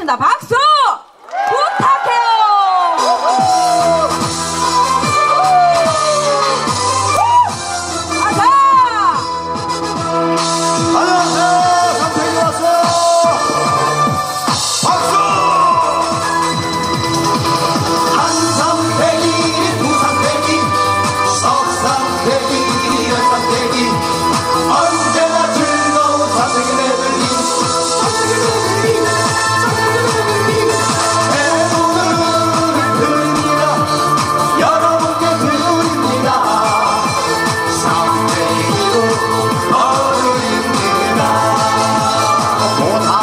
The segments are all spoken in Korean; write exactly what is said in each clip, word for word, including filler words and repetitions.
하겠습니다. 박수 부탁해요. 아자. 안녕하세요. 삼태기 왔어요. 박수. 한 삼태기, 두 삼태기, 석 삼태기, 열 삼태기, 언제나 즐거운 삼태기 메들리. 대문을 드립니다. 여러분께 드립니다. 삼태기도 어른입니다. 보다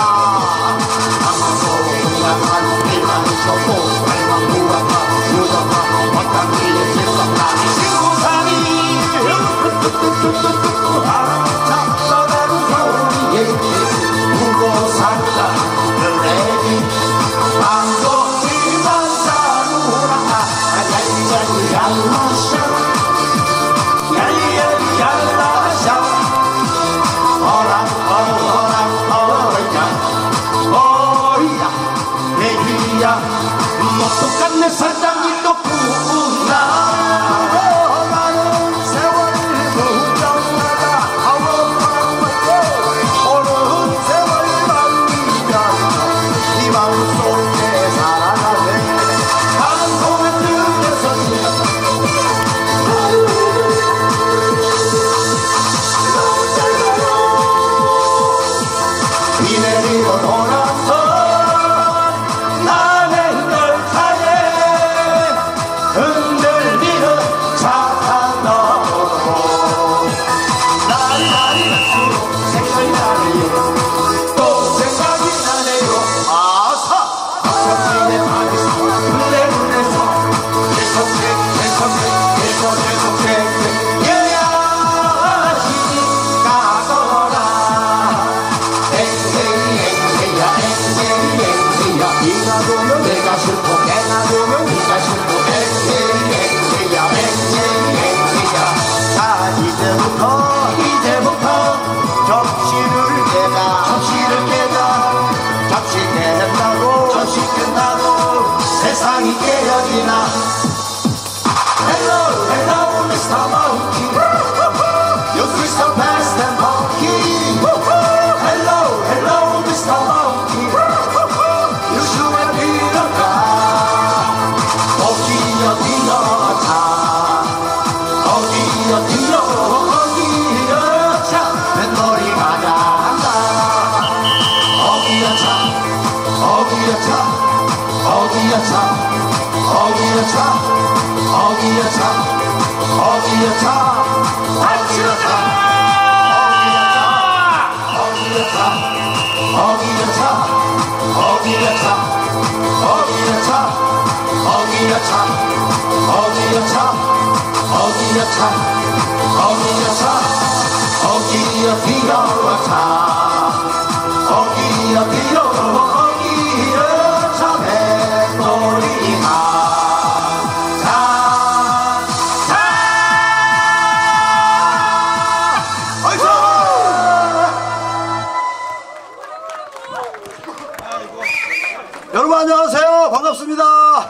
방송이야 한일만 쳤고 빨간 무화과 무화과 원단지에 제석나니 신고상이 잡혀가는 소리에 무고산다 레디 방송이만 사루라 얄얄얄라샤 얄얄얄라샤 어랑 어랑 어랑 어이야 내기야 뭐 똑같네 사장이 높구나 많은 세월을 무정하다 오른 세월 만기면 이 마음 속에 살아가네 방송의 뜻에서 비 내리고 돌아서 나는 널 타네 흔들리는 차탄 너머로 날이 갈수록 생각이 나네요 또 생각이 나네요 아사 박천진의 바디스 눈에 눈에서 계속해 계속해 계속 계속해 예야시 가거라 앵앵앵앵야 앵앵앵앵야 네가 보면 내가 싫고 내가 보면 네가 싫고 앵앵앵앵야 앵앵앵앵야 자 이제부터 이제부터 접시를 깨자 접시를 깨자 접시 깬다고 접시 깬다고 세상이 깨어지나 Hello hello Mister Monkey You feel so fast and funky Hello hello Mister Monkey You should be the guy 어디여 뛰어 차 어디여 뛰어 어디여 차 뱃놀이 가자 한다 어디여 차 어디여 차 어디여 차 어디여 차 어디여 차 어디여 차 어디여 차 어디여 차 어디여 차 어디여 차 어디여 차 어디여 차 어디여 차 어디여 차 어디여 차 어디여 뛰어 차 어디여 뛰어 어디여 차 뱃놀이 가자 자 어이소 여러분 안녕하세요. 반갑습니다.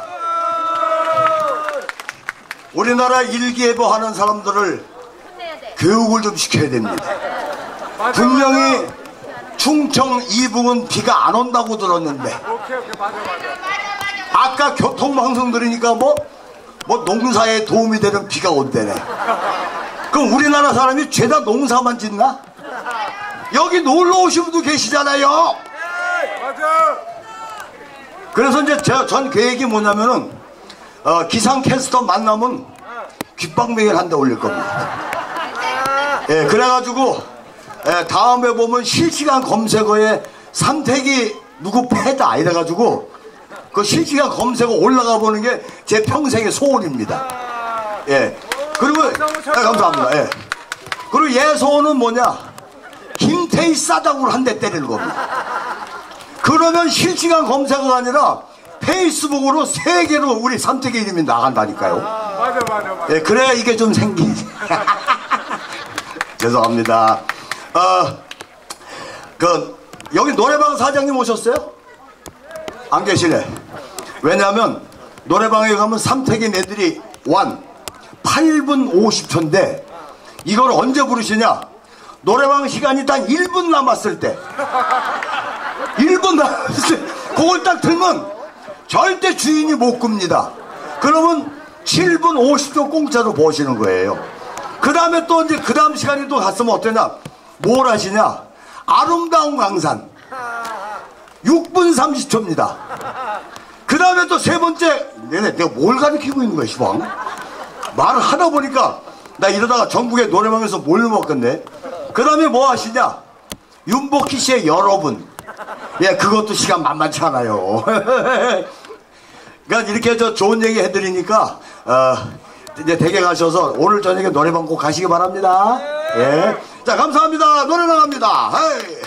우리나라 일기예보 하는 사람들을 교육을 좀 시켜야 됩니다. 분명히 충청 이북은 비가 안 온다고 들었는데 아까 교통방송 들으니까 뭐, 뭐 농사에 도움이 되는 비가 온대네. 그럼 우리나라 사람이 죄다 농사만 짓나? 여기 놀러 오신 분도 계시잖아요. 그래서 이제 저, 전 계획이 뭐냐면은 어, 기상캐스터 만나면 귓방맹이를 한 대 올릴 겁니다. 예, 그래가지고 예, 다음에 보면 실시간 검색어에 삼태기 누구 패다 이래가지고 그 실시간 검색어 올라가 보는 게 제 평생의 소원입니다. 예, 그리고 예, 감사합니다. 예. 그리고 예소는 뭐냐? 김태희 싸다구를 한 대 때리는 겁니다. 그러면 실시간 검색어가 아니라 페이스북으로 세계로 우리 삼태기 이름이 나간다니까요. 맞아 맞아 맞아. 예, 그래야 이게 좀 생기지. 죄송합니다. 어, 그 여기 노래방 사장님 오셨어요? 안 계시네. 왜냐하면 노래방에 가면 삼택인 애들이 완 팔 분 오십 초인데 이걸 언제 부르시냐? 노래방 시간이 딱 일 분 남았을 때 일 분 남았을 때 그걸 딱 들면 절대 주인이 못 굽니다. 그러면 칠 분 오십 초 공짜로 버시는 거예요. 그 다음에 또 이제 그 다음 시간이 또 갔으면 어떠냐? 뭘 하시냐? 아름다운 강산 육 분 삼십 초입니다. 그 다음에 또 세 번째, 내가, 내가 뭘 가르치고 있는 거야, 시방? 말을 하다 보니까 나 이러다가 전국의 노래방에서 뭘 먹겠네. 그 다음에 뭐 하시냐? 윤복희 씨의 여러분. 예, 그것도 시간 만만치 않아요. 그러니까 이렇게 저 좋은 얘기 해드리니까 어, 이제 댁에 가셔서 오늘 저녁에 노래방 꼭 가시기 바랍니다. 예, 자 감사합니다. 노래 나갑니다. 헤이.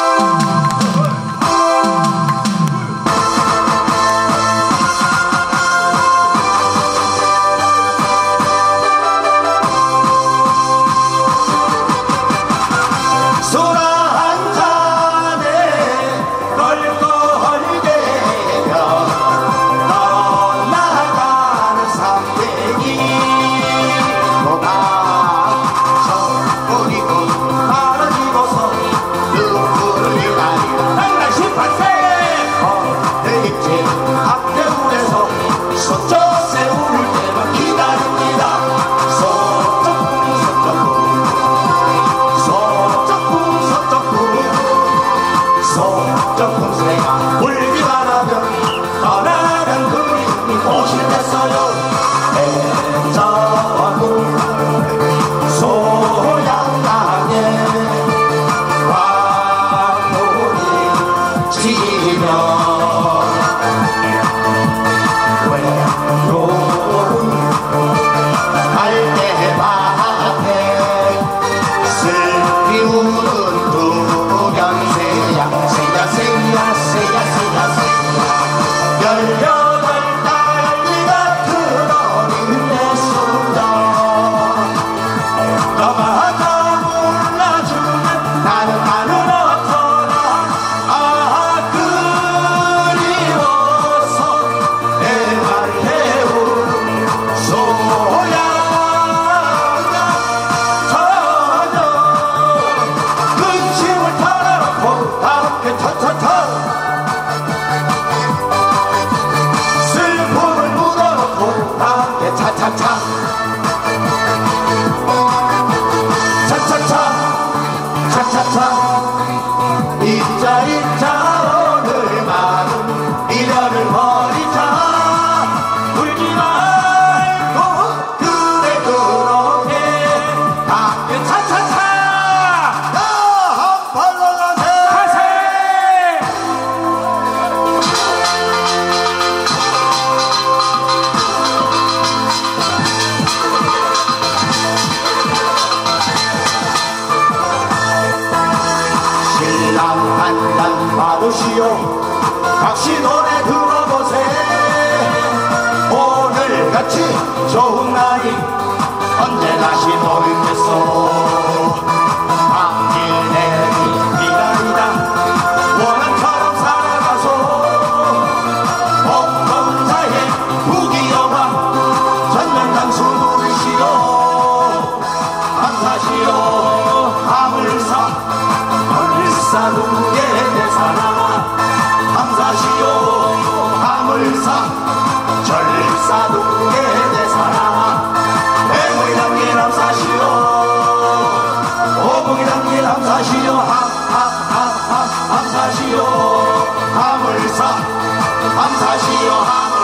각시 노래 들어보세. 오늘같이 좋은 날이 언제 다시 오겠소. 당신의 기다리다 원한처럼 살아가소. 복동자의 부귀영화 전면당수 누리시오. 감사시오 하물사 하물사 누게 대사나. 감사시오 하물사 절사두개 대사나. 애국이 담긴 함사시오 오국이 담긴 함사시오 함함함함 함사시오 하물사 함사시오 하물사